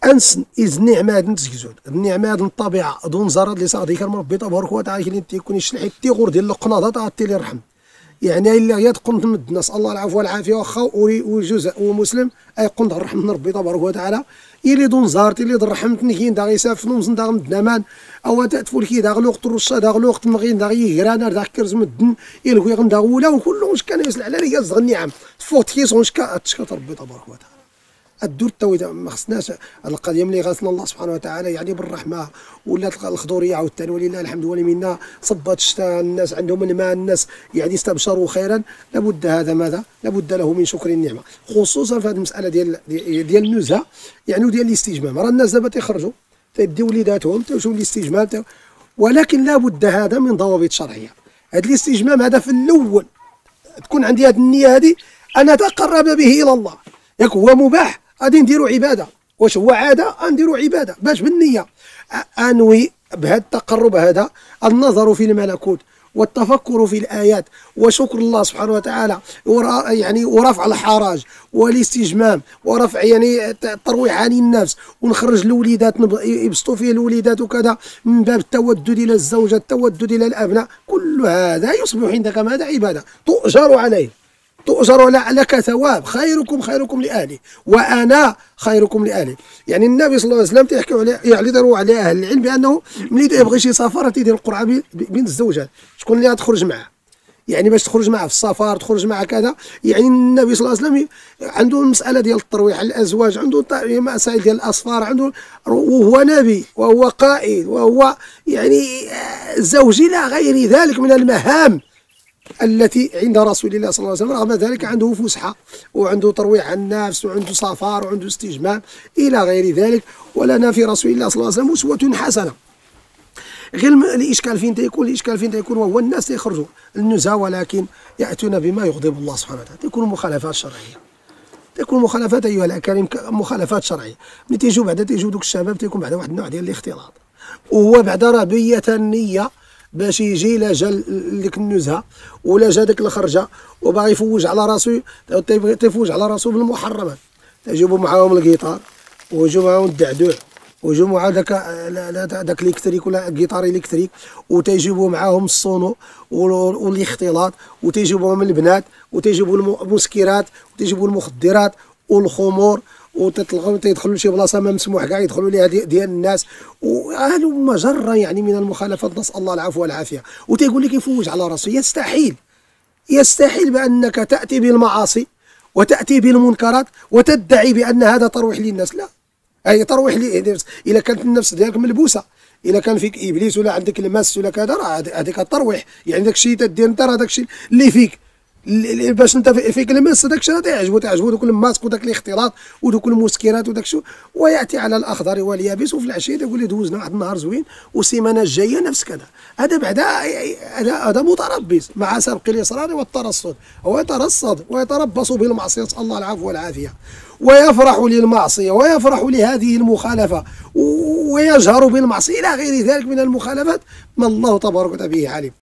انس از نعمه هاد نتزكزون النعمه هاد الطبيعه دون زرد اللي صاغ ديك ربي تبارك وتعالى اللي تيكون يشلح التيغور ديال القناضه تعطي لي الرحم يعني الا هي تقنط من الناس الله العفو والعافيه واخا وجزء ومسلم اي قنط الرحمه من ربي تبارك وتعالى يلي دون زارت يلي دون رحمتني كاين دا يسافنو مزن دا مدنمان او تاتفول كي دا غلوقت الرشه دا غلوقت مغين دا يغرانا دا كرز مدن يلقى غندا ولا وكل واش كان يسل على لي يزغ النعم فوت كيس ونشكا تشكر ربي تبارك وتعالى الدور التويته ما خصناش القضيه ملي غاثنا الله سبحانه وتعالى يعني بالرحمه ولات الخضوريه عاوتاني ولله الحمد ولمنا صبات الشتاء الناس عندهم الماء الناس يعني استبشروا خيرا لابد هذا ماذا لابد له من شكر النعمه خصوصا في هذه المساله ديال النزهه يعني وديال الاستجمام راه الناس دابا تيخرجوا تيديو وليداتهم تيمشيو للاستجمام ولكن لابد هذا من ضوابط شرعيه هذا الاستجمام هذا في الاول تكون عندي هذه النيه هذه انا اتقرب به الى الله ياك هو مباح غادي نديرو عباده واش هو عاده غنديرو عباده باش بالنيه انوي بهذا التقرب هذا النظر في الملكوت والتفكر في الايات وشكر الله سبحانه وتعالى يعني ورفع الحرج والاستجمام ورفع يعني الترويح عن النفس ونخرج الوليدات يبسطوا فيه الوليدات وكذا من باب التودد الى الزوجه التودد الى الابناء كل هذا يصبح عندك ماذا عباده تؤجر عليه تؤجر لك ثواب خيركم لاهله وانا خيركم لاهله يعني النبي صلى الله عليه وسلم تيحكيو عليه يعرضوا على اهل العلم بانه ملي تيبغي شي سفر تيدير القرعه بين الزوجات شكون اللي غتخرج معاه يعني باش تخرج معاه في السفر تخرج معاه كذا يعني النبي صلى الله عليه وسلم عنده المساله ديال الترويح الازواج عنده مسائل ديال الاسفار عنده وهو نبي وهو قائد وهو يعني زوج الى غير ذلك من المهام التي عند رسول الله صلى الله عليه وسلم رغم ذلك عنده فسحه وعنده ترويح عن النفس وعنده سفر وعنده استجمام الى غير ذلك ولنا في رسول الله صلى الله عليه وسلم اسوه حسنه غير الاشكال فين تيكون وهو الناس يخرجوا النزهه ولكن ياتون بما يغضب الله سبحانه وتعالى تكون مخالفات شرعيه تكون مخالفات ايها الاكارم مخالفات شرعيه ملي تيجوا بعدا تيجوا دوك الشباب تيكون بعدا واحد النوع ديال الاختلاط وهو بعدا راه بية النيه باش يجي لا جا ديك النزهه ولا جا ديك الخرجه وباغي يفوج على راسو تيفوج على راسو بالمحرمات تجيبوا معاهم الجيتار ويجوا معاهم الدعدوع ويجوا مع داك الالكتريك ولا الجيتار الكتريك وتيجيبوا معاهم الصونو والاختلاط وتيجيبوهم البنات وتيجيبوا المسكرات وتيجيبوا المخدرات والخمور وتتلغوا تيدخلوا لشي بلاصه ما مسموح كاع يدخلوا ليها ديال الناس وهذو مجره يعني من المخالفات نسال الله العفو والعافيه وتيقول لك يفوج على راسه يستحيل بانك تاتي بالمعاصي وتاتي بالمنكرات وتدعي بان هذا ترويح للناس لا اي ترويح اذا كانت النفس ديالك ملبوسه الا كان فيك ابليس ولا عندك المس ولا كذا راه هذيك الترويح يعني داك الشيء تدير انت راه داك الشيء اللي فيك باش انت فيك المس داك الشيء تعجبو دوك الماسك وداك الاختلاط ودوك المسكرات وداك الشيء وياتي على الاخضر واليابس وفي العشيه يقول لي دوزنا واحد النهار زوين والسيمانه الجايه نفس كذا هذا بعدا هذا متربص مع سبق الاصرار والترصد هو يترصد ويتربص بالمعصيه نسال الله العفو والعافيه ويفرح للمعصيه ويفرح لهذه المخالفه ويجهر بالمعصيه الى غير ذلك من المخالفات ما الله تبارك وتعالى به عليم